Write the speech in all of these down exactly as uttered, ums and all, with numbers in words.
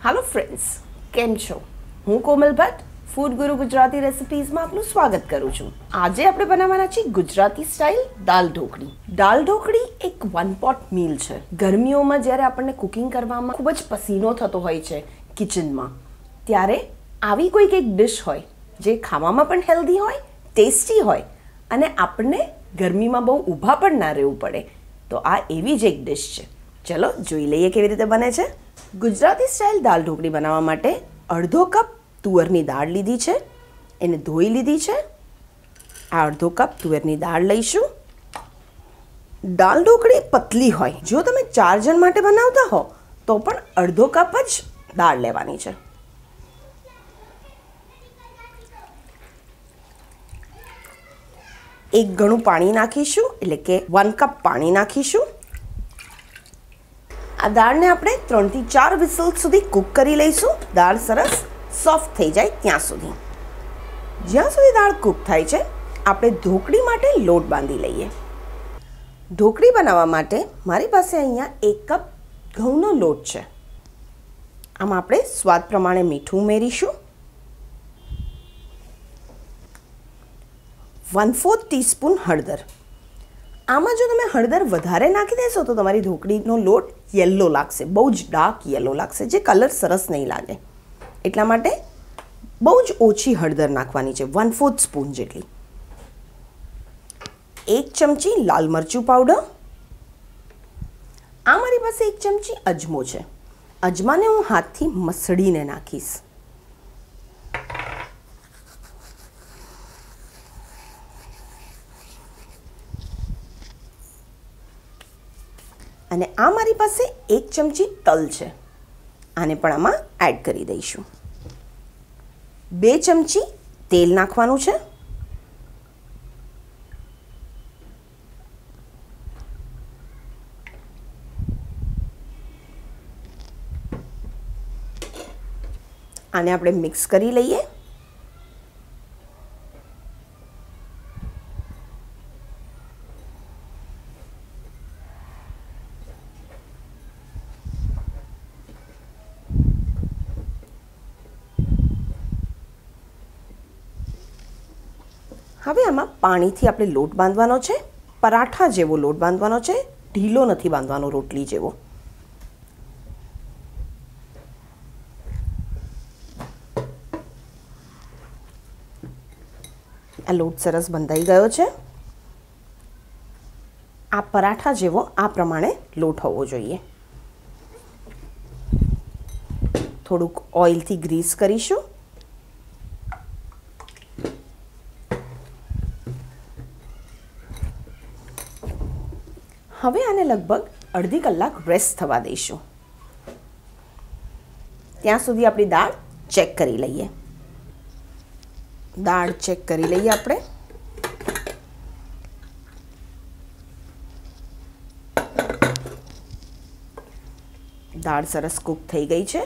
Hello friends, केम छो? હું કોમલ Bhatt food ગુરુ ગુજરાતી રેસિપીઝમાં આપનું સ્વાગત કરું છું। આજે આપણે બનાવવાના છે ગુજરાતી સ્ટાઇલ દાલ ઢોકળી। દાલ ઢોકળી એક વન પોટ મીલ છે। ગરમીઓમાં જ્યારે આપણને કુકિંગ કરવામાં ખૂબ જ પસીનો થતો હોય છે કિચનમાં, ત્યારે આવી કોઈક એક ડિશ હોય જે ખાવામાં પણ હેલ્ધી હોય, ટેસ્ટી હોય અને આપણને ગરમીમાં બહુ ઊભા પણ ના રહેવું પડે, તો આ એવી જ એક ડિશ છે। ચલો જોઈ લઈએ કેવી રીતે બને છે। ગુજરાતી સ્ટાઇલ દાલ ઢોકળી બનાવવા માટે અડધો કપ તુવરની દાળ લીધી છે, એને ધોઈ લીધી છે। આ અડધો કપ તુવેરની દાળ લઈશું। દાલ ઢોકળી પતલી હોય, જો તમે ચાર જણ માટે બનાવતા હો તો પણ અડધો કપ જ દાળ લેવાની છે। એક ગણું પાણી નાખીશું, એટલે કે વન કપ પાણી નાખીશું। આ દાળને આપણે ત્રણથી ચાર વિસલ સુધી કૂક કરી લઈશું, દાળ સરસ સોફ્ટ થઈ જાય ત્યાં સુધી। જ્યાં સુધી દાળ કૂક થાય છે, આપણે ઢોકળી માટે લોટ બાંધી લઈએ। ઢોકળી બનાવવા માટે મારી પાસે અહીંયા એક કપ ઘઉંનો લોટ છે। આમાં આપણે સ્વાદ પ્રમાણે મીઠું ઉમેરીશું, વન ફોર્થ ટીસ્પૂન હળદર। આમાં જો તમે હળદર વધારે નાખી દેશો તો તમારી ઢોકળીનો લોટ યલો લાગશે, બહુ જ ડાર્ક યલો લાગશે, જે કલર સરસ નહીં લાગે। એટલા માટે બહુ જ ઓછી હળદર નાખવાની છે, વન ફોર્થ સ્પૂન જેટલી। એક ચમચી લાલ મરચું પાવડર। આ મારી પાસે એક ચમચી અજમો છે, અજમાને હું હાથથી મસળીને નાખીશ। અને આ મારી પાસે એક ચમચી તલ છે, આને પણ આમાં એડ કરી દઈશું। બે ચમચી તેલ નાખવાનું છે। આને આપણે મિક્સ કરી લઈએ। હવે આમાં પાણીથી આપણે લોટ બાંધવાનો છે, પરાઠા જેવો લોટ બાંધવાનો છે, ઢીલો નથી બાંધવાનો, રોટલી જેવો। આ લોટ સરસ બંધાઈ ગયો છે। આ પરાઠા જેવો આ પ્રમાણે લોટ હોવો જોઈએ। થોડુંક ઓઇલથી ગ્રીસ કરીશું। હવે આને લગભગ અડધી કલાક રેસ્ટ થવા દઈશું। ત્યાં સુધી આપણી દાળ ચેક કરી લઈએ। દાળ ચેક કરી લઈએ આપણે। દાળ સરસ કૂક થઈ ગઈ છે।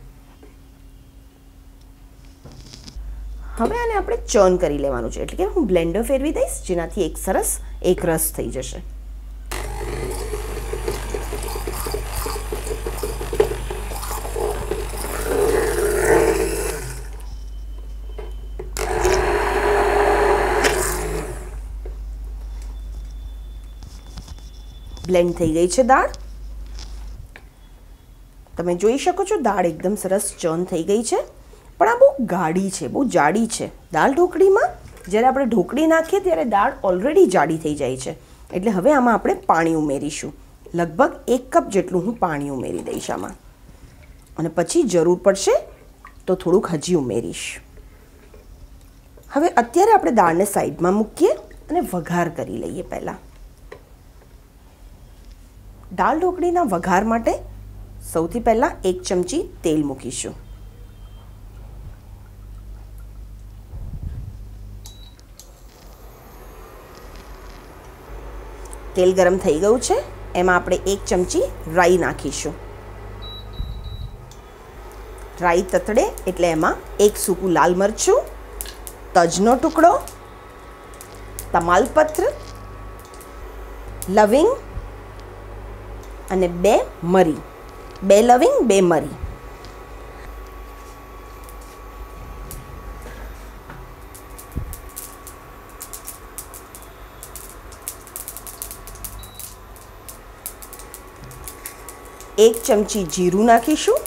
હવે આને આપણે ચર્ન કરી લેવાનું છે, એટલે કે હું બ્લેન્ડર ફેરવી દઈશ, જેનાથી એક સરસ એક રસ થઈ જશે। બ્લેન્ડ થઈ ગઈ છે દાળ, તમે જોઈ શકો છો દાળ એકદમ સરસ ચર્ન થઈ ગઈ છે। પણ આ બહુ ગાઢી છે, બહુ જાડી છે। દાલ ઢોકળીમાં જ્યારે આપણે ઢોકળી નાખીએ ત્યારે દાળ ઓલરેડી જાડી થઈ જાય છે, એટલે હવે આમાં આપણે પાણી ઉમેરીશું। લગભગ એક કપ જેટલું હું પાણી ઉમેરી દઈશ આમાં, અને પછી જરૂર પડશે તો થોડુંક હજી ઉમેરીશ। હવે અત્યારે આપણે દાળને સાઈડમાં મૂકીએ અને વઘાર કરી લઈએ। પહેલાં દાલ ઢોકળીના વઘાર માટે સૌથી પહેલાં એક ચમચી તેલ મૂકીશું। તેલ ગરમ થઈ ગયું છે, એમાં આપણે એક ચમચી રાઈ નાખીશું। રાઈ તતડે એટલે એમાં એક સૂકું લાલ મરચું, તજનો ટુકડો, તમાલપત્ર, લવિંગ અને બે મરી, બે લવિંગ બે મરી, એક ચમચી જીરું નાખીશું.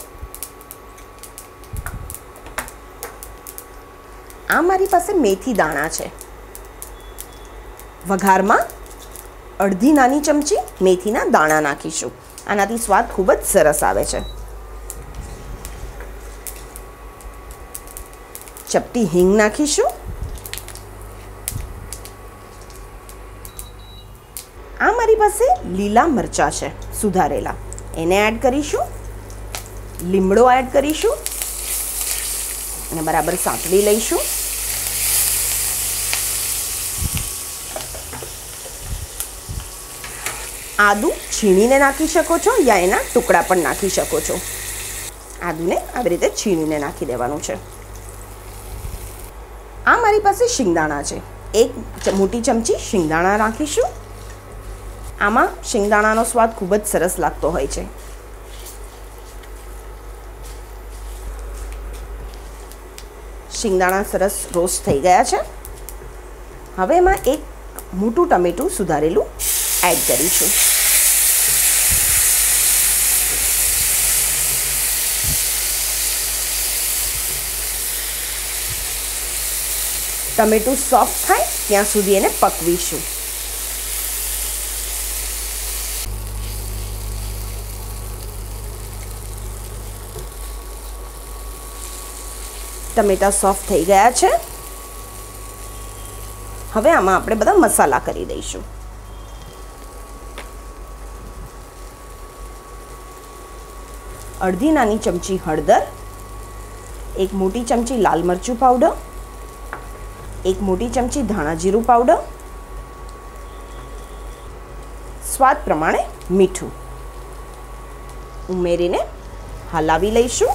આ મારી પાસે મેથી દાણા છે. વઘારમાં અડધી નાની ચમચી મેથીના દાણા નાખીશું. આનાથી સ્વાદ ખૂબ જ સરસ આવે છે. ચપટી હિંગ નાખીશું. આ મારી પાસે લીલા મરચાં છે સુધારેલા, એને એડ કરીશું. લીમડો એડ કરીશું અને બરાબર સાંતળી લઈશું. આદું છીણીને નાખી શકો છો યા એના ટુકડા પણ નાખી શકો છો. આદુને આવી રીતે છીણીને નાખી દેવાનું છે. આ મારી પાસે શિંગદાણા છે. એક મોટી ચમચી શિંગદાણા નાખીશું. આમાં શિંગદાણાનો સ્વાદ ખૂબ જ સરસ લાગતો હોય છે. શિંગદાણા સરસ રોસ્ટ થઈ ગયા છે. હવે એમાં એક મોટું ટમેટું સુધારેલું એડ કરીશું. ટમેટું સોફ્ટ થાય ત્યાં સુધી એને પકવીશું. ટમેટા સોફ્ટ થઈ ગયા છે. હવે આમાં આપણે બધા મસાલા કરી દઈશું. અડધી નાની ચમચી હળદર, એક મોટી ચમચી લાલ મરચું પાવડર, એક મોટી ચમચી ધાણા જીરું પાવડર, સ્વાદ પ્રમાણે મીઠું ઉમેરીને હલાવી લઈશું.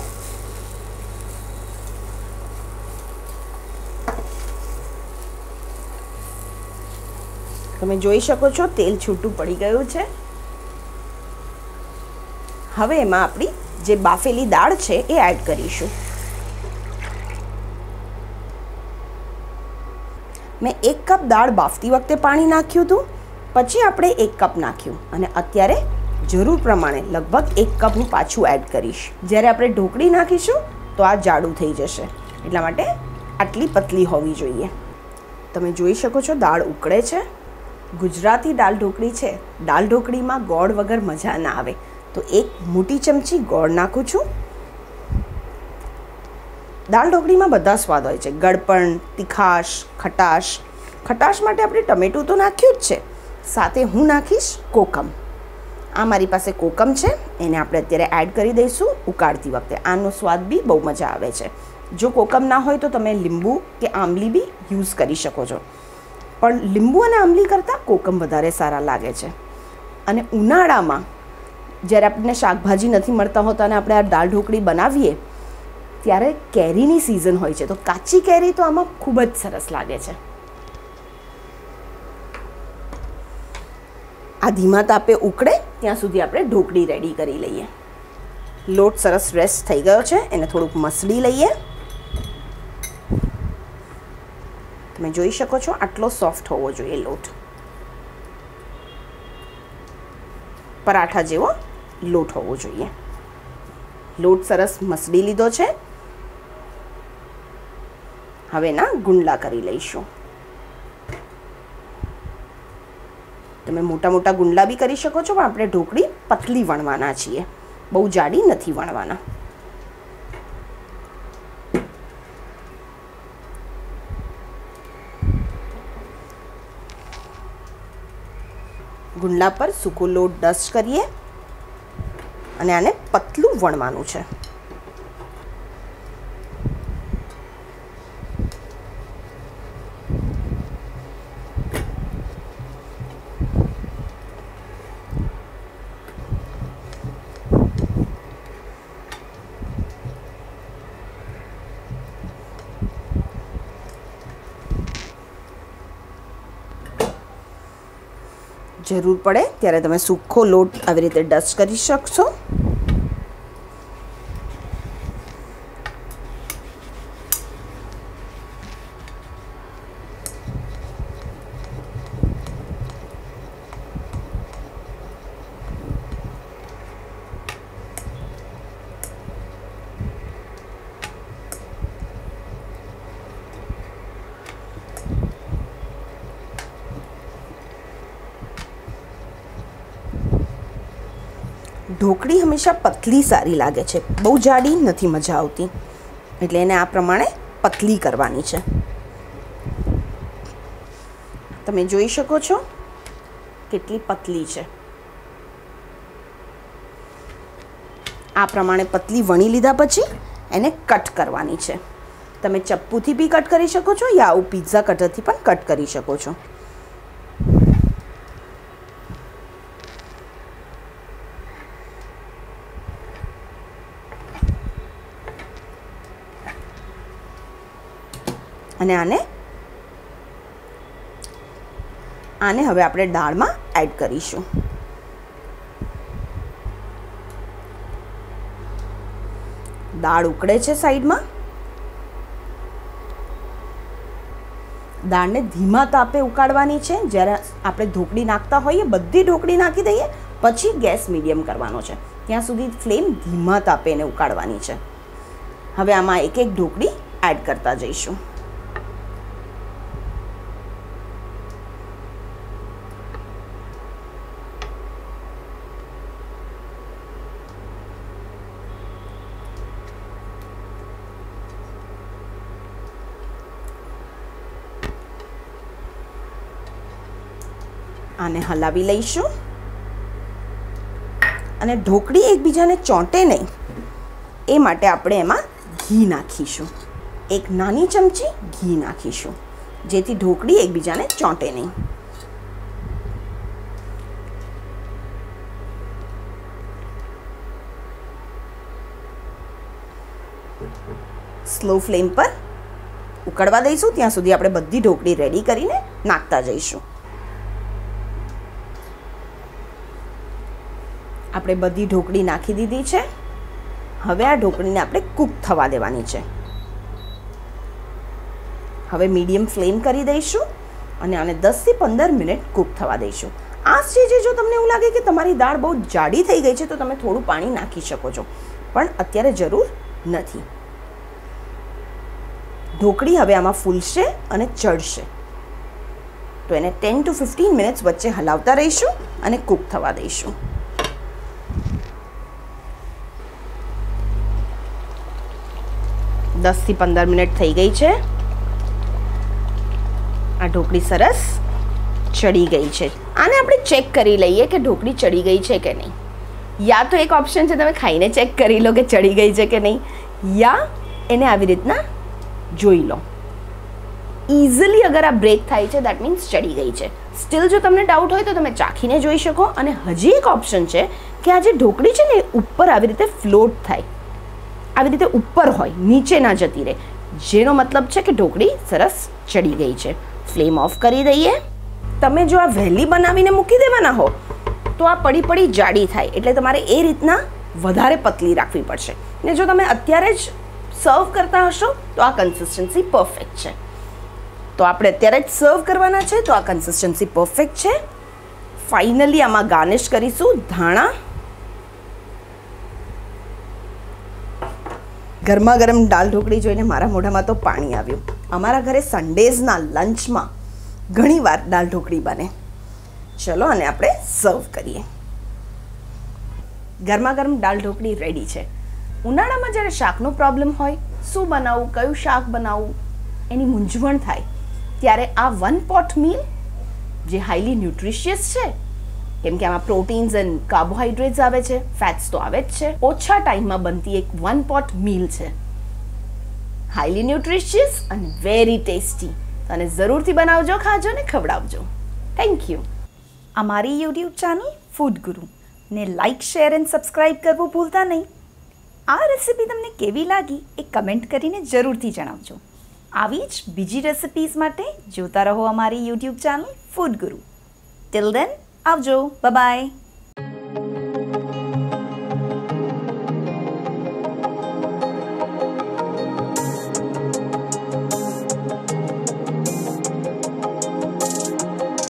તમે જોઈ શકો છો તેલ છૂટું પડી ગયું છે. હવે એમાં આપણી જે બાફેલી દાળ છે એ એડ કરીશું. મેં એક કપ દાળ બાફતી વખતે પાણી નાખ્યું હતું, પછી આપણે એક કપ નાખ્યું અને અત્યારે જરૂર પ્રમાણે લગભગ એક કપ હું પાછું એડ કરીશ. જ્યારે આપણે ઢોકળી નાખીશું તો આ જાડું થઈ જશે, એટલા માટે આટલી પતલી હોવી જોઈએ. તમે જોઈ શકો છો દાળ ઉકળે છે. ગુજરાતી દાળ ઢોકળી છે. દાળ ઢોકળીમાં ગોળ વગર મજા ના આવે, તો એક મોટી ચમચી ગોળ નાખું છું. દાળ ઢોકળીમાં બધા સ્વાદ હોય છે, ગળપણ, તીખાશ, ખટાશ. ખટાશ માટે આપણે ટમેટું તો નાખ્યું જ છે, સાથે હું નાખીશ કોકમ. આ મારી પાસે કોકમ છે, એને આપણે અત્યારે એડ કરી દઈશું ઉકાળતી વખતે. આનો સ્વાદ બી બહુ મજા આવે છે. જો કોકમ ના હોય તો તમે લીંબુ કે આંબલી બી યુઝ કરી શકો છો, પણ લીંબુ અને આંબલી કરતાં કોકમ વધારે સારા લાગે છે. અને ઉનાળામાં જ્યારે આપણને શાકભાજી નથી મળતા હોતા અને આપણે આ દાળ ઢોકળી બનાવીએ ત્યારે કેરીની સિઝન હોય છે, તો કાચી કેરી તો આમાં ખૂબ જ સરસ લાગે છે. આ ધીમા તાપે ઉકળે ત્યાં સુધી આપણે ઢોકળી રેડી કરી લઈએ. લોટ સરસ રેસ્ટ થઈ ગયો છે, એને થોડુંક મસળી લઈએ. તમે જોઈ શકો છો આટલો સોફ્ટ હોવો જોઈએ લોટ. પરાઠા જેવો લોટ હોવો જોઈએ. લોટ સરસ મસળી લીધો છે. હવે એના ગુંડલા કરી લઈશું. તમે મોટા મોટા ગુંડલા બી કરી શકો છો, પણ આપણે ઢોકળી પતલી વણવાના છીએ, બહુ જાડી નથી વણવાના. ગુંડલા પર સૂકો લોટ ડસ્ટ કરીએ અને આને પતલું વણવાનું છે. જરૂર પડે ત્યારે તમે સૂકો લોટ આવી રીતે ડસ્ટ કરી શકશો. ઢોકળી હંમેશા પતલી સારી લાગે છે, બહુ જાડી નથી મજા આવતી, એટલે એને આ પ્રમાણે પતલી કરવાની છે. તમે જોઈ શકો છો કેટલી પતલી છે. આ પ્રમાણે પતલી વણી લીધા પછી એને કટ કરવાની છે. તમે ચપ્પુથી બી કટ કરી શકો છો યા આવું પિઝા કટરથી પણ કટ કરી શકો છો. અને આને આને હવે આપણે દાળમાં એડ કરીશું. દાળ ઉકળે છે સાઈડમાં. દાળને ધીમા તાપે ઉકાળવાની છે. જ્યારે આપણે ઢોકળી નાખતા હોઈએ બધી ઢોકળી નાખી દઈએ પછી ગેસ મીડિયમ કરવાનો છે, ત્યાં સુધી ફ્લેમ ધીમા તાપે એને ઉકાળવાની છે. હવે આમાં એક એક ઢોકળી એડ કરતા જઈશું. આને હલાવી લઈશું અને ઢોકળી એકબીજાને ચોંટે નહીં એ માટે આપણે એમાં ઘી નાખીશું. એક નાની ચમચી ઘી નાખીશું જેથી ઢોકળી એકબીજાને ચોંટે નહીં. સ્લો ફ્લેમ પર ઉકળવા દઈશું ત્યાં સુધી આપણે બધી ઢોકળી રેડી કરીને નાખતા જઈશું. આપણે બધી ઢોકળી નાખી દીધી છે. હવે આ ઢોકળીને આપણે કૂક થવા દેવાની છે. હવે મીડિયમ ફ્લેમ કરી દઈશું અને આને દસથી પંદર મિનિટ કૂક થવા દઈશું. આ સ્ટેજે જો તમને એવું લાગે કે તમારી દાળ બહુ જાડી થઈ ગઈ છે તો તમે થોડું પાણી નાખી શકો છો, પણ અત્યારે જરૂર નથી. ઢોકળી હવે આમાં ફૂલશે અને ચડશે, તો એને ટેન ટુ ફિફ્ટીન મિનિટ્સ વચ્ચે હલાવતા રહીશું અને કૂક થવા દઈશું. દસથી પંદર મિનિટ થઈ ગઈ છે. આ ઢોકળી સરસ ચડી ગઈ છે. આને આપણે ચેક કરી લઈએ કે ઢોકળી ચડી ગઈ છે કે નહીં. યા તો એક ઓપ્શન છે તમે ખાઈને ચેક કરી લો કે ચડી ગઈ છે કે નહીં, યા એને આવી રીતના જોઈ લો. ઇઝીલી અગર આ બ્રેક થાય છે દેટ મીન્સ ચડી ગઈ છે. સ્ટીલ જો તમને ડાઉટ હોય તો તમે ચાખીને જોઈ શકો. અને હજી એક ઓપ્શન છે કે આ જે ઢોકળી છે ને એ ઉપર આવી રીતે ફ્લોટ થાય, આવી રીતે ઉપર હોય, નીચે ના જતી રહે, જેનો મતલબ છે કે ઢોકળી સરસ ચડી ગઈ છે. ફ્લેમ ઓફ કરી દઈએ. તમે જો આ વહેલી બનાવીને મૂકી દેવાના હો તો આ પડી પડી જાડી થાય, એટલે તમારે એ રીતના વધારે પતલી રાખવી પડશે. ને જો તમે અત્યારે જ સર્વ કરતા હશો તો આ કન્સિસ્ટન્સી પરફેક્ટ છે. તો આપણે અત્યારે જ સર્વ કરવાના છે તો આ કન્સિસ્ટન્સી પરફેક્ટ છે. ફાઇનલી આમાં ગાર્નિશ કરીશું ધાણા. ગરમા ગરમ દાળ ઢોકળી જોઈને મારા મોઢામાં તો પાણી આવ્યું. અમારા ઘરે સન્ડેઝના લંચમાં ઘણીવાર દાળ ઢોકળી બને. ચલો અને આપણે સર્વ કરીએ. ગરમા ગરમ દાળ ઢોકળી રેડી છે. ઉનાળામાં જ્યારે શાકનો પ્રોબ્લેમ હોય, શું બનાવવું, કયું શાક બનાવવું એની મૂંઝવણ થાય, ત્યારે આ વન પોટ મીલ જે હાઈલી ન્યુટ્રિશિયસ છે, કેમ કે આમાં પ્રોટીન્સ એન્ડ કાર્બોહાઈડ્રેટ્સ આવે છે, ફેટ્સ તો આવે જ છે, ઓછા ટાઈમમાં બનતી એક વન પોટ મીલ છે. હાઈલી ન્યુટ્રિશિયસ અને વેરી ટેસ્ટી. અને જરૂરથી બનાવજો, ખાજો ને ખવડાવજો. Thank you. અમારી યુટ્યુબ ચેનલ ફૂડ ગુરુ ને લાઇક, શેર એન્ડ સબસ્ક્રાઈબ કરવું ભૂલતા નહીં. આ રેસિપી તમને કેવી લાગી એ કમેન્ટ કરીને જરૂરથી જણાવજો. આવી જ બીજી રેસિપીઝ માટે જોતા રહો અમારી YouTube channel food guru. Till then આવજો. Bye by.